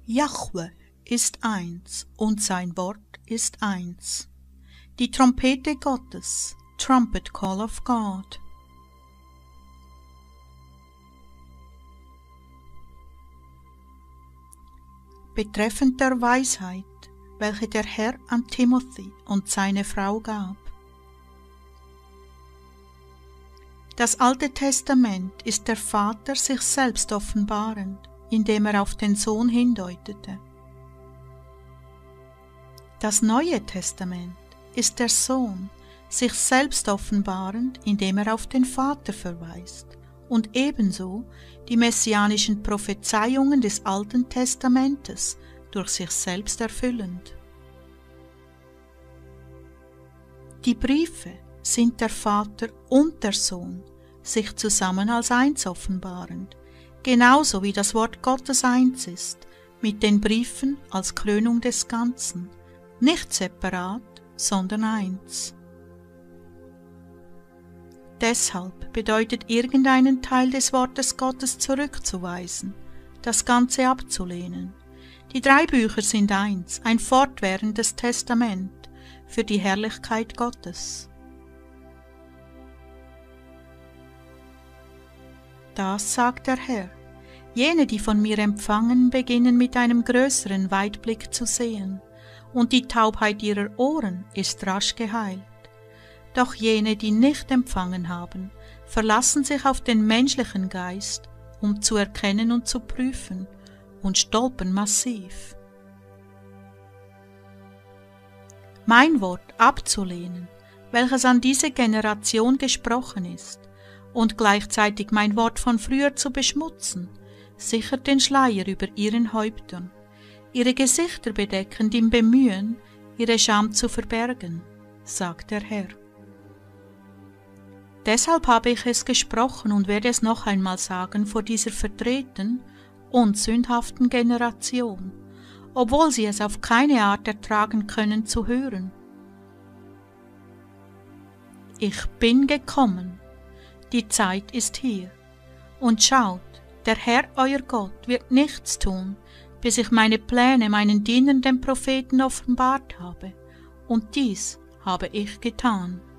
Jahwe ist eins und sein Wort ist eins. Die Trompete Gottes, Trumpet Call of God. Betreffend der Weisheit, welche der Herr an Timothy und seine Frau gab. Das Alte Testament ist der Vater sich selbst offenbarend, indem er auf den Sohn hindeutete. Das Neue Testament ist der Sohn sich selbst offenbarend, indem er auf den Vater verweist, und ebenso die messianischen Prophezeiungen des Alten Testamentes durch sich selbst erfüllend. Die Briefe sind der Vater und der Sohn, sich zusammen als eins offenbarend, genauso wie das Wort Gottes eins ist, mit den Briefen als Krönung des Ganzen, nicht separat, sondern eins. Deshalb bedeutet irgendeinen Teil des Wortes Gottes zurückzuweisen, das Ganze abzulehnen. Die 3 Bücher sind eins, ein fortwährendes Testament für die Herrlichkeit Gottes. Das sagt der Herr. Jene, die von mir empfangen, beginnen mit einem größeren Weitblick zu sehen, und die Taubheit ihrer Ohren ist rasch geheilt. Doch jene, die nicht empfangen haben, verlassen sich auf den menschlichen Geist, um zu erkennen und zu prüfen, und stolpern massiv. Mein Wort abzulehnen, welches an diese Generation gesprochen ist, und gleichzeitig mein Wort von früher zu beschmutzen, sichert den Schleier über ihren Häuptern, ihre Gesichter bedeckend im Bemühen, ihre Scham zu verbergen, sagt der Herr. Deshalb habe ich es gesprochen und werde es noch einmal sagen vor dieser verdrehten und sündhaften Generation, obwohl sie es auf keine Art ertragen können zu hören. Ich bin gekommen, die Zeit ist hier, und schaut, der Herr euer Gott wird nichts tun, bis ich meine Pläne meinen Dienern den Propheten offenbart habe, und dies habe ich getan.